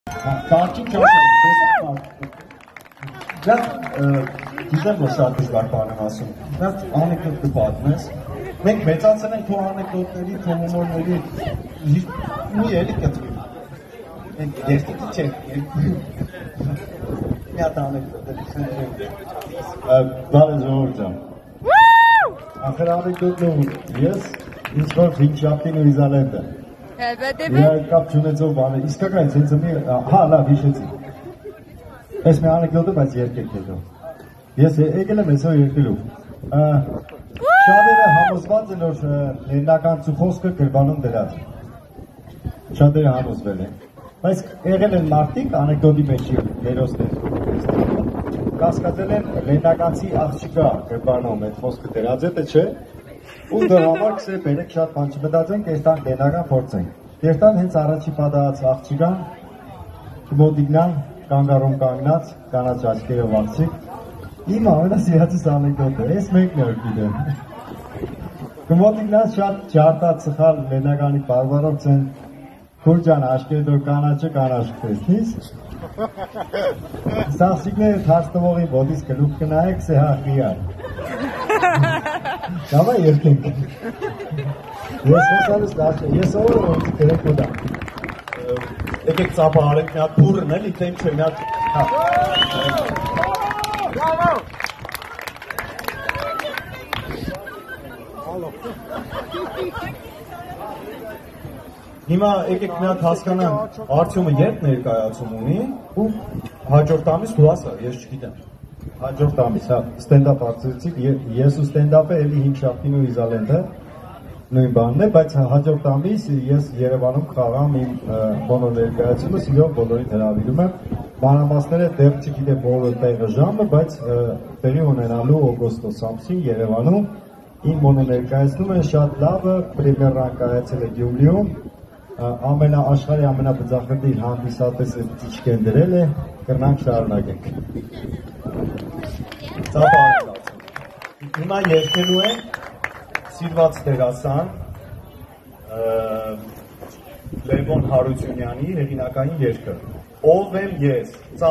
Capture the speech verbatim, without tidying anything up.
Karşı çalışan Ben gizem o şarkıcı var parnamasın. Ben anekdotlu partners. Ben metalsenen to anekdotları, to humorları hiç üyelik yapıyorum. Ben gerçekten çek. Ya da anekdotları That is hocam. Akhir anekdotlu yes, is for Finchapin ու Իզալենդը։ Elbette mi? Եվ կապ չունեցող բանը, իսկական ցենց մի հա լավ հիշեցի։ Ես մի անեկդոտը բայց երկեք հետո։ Ես եկել եմ այսօր երկելու։ Շատերը համոզված են որ լեննական ծուխոսքը գրբանում դրած։ Շատերը համոզվել են։ Բայց եղել են մարդիկ անեկդոտի մեջ հերոսներ։ Կասկածել են լեննականցի աղջիկա գրբանում այդ խոսքը դրած է թե չէ։ Ու դրա համար կսե բերեք շատ բան չմտածենք, այստեղ լեննական փորձենք։ Երտան հենց առաջի պատահած աղջիկան մոդիգնան կանգարում կանգնած կանաչ աչքերով աղջիկ իմ ամենասիրածս անեկդոտը է, ես մեկն էր գիտեմ։ Մոդիգնան շատ ջարտած սխալ լեննականի բարբարով ցեն քուրջան աշկերտոր կանաչը կանաչ տեսնից Սաղսիկները թաշտվողի ոտից գլուխ կնայեք սե հաղգիար Կավա երկենք Ես հոսալուս դաշը, ես ով ոնց գրեք ոդա Եկեք ծապը արեք մի հատ բուրն էլի, թե ինչ է մի հատ Բրավո Հիմա եկեք մի հատ հասկանամ Արտյոմը երբ ներկայացում ունի ու հաջորդ ամիս դու ասա, ես չգիտեմ Հաջորդ ամիս, հա, ստենդապ արձրեցիք, ես ու ստենդապը էլի հինչապին ու իզալենտը նույն բանն է, բայց հաջորդ ամիս ես Երևանում խաղամ իմ բոլոր ներկայացումը, սիրով բոլորին հրավիրում եմ մանրամասները դեռ չգիտեմ բոլոր տեղը ժամը, բայց տեղի ունենալու օգոստոս ամսին Երևանում իմ մոնո ներկայացումը շատ լավը պրեմիերան կայացել է Գյումրիում ամենա աշխարհի ամենաբծախնդիր հանդիսատեսը Տիչկեն դրել է, կրնանք շարունակենք։ Հիմա երկելու են սիրված դերասան Լևոն Հարությունյանի հեղինակային երգը Ով եմ ես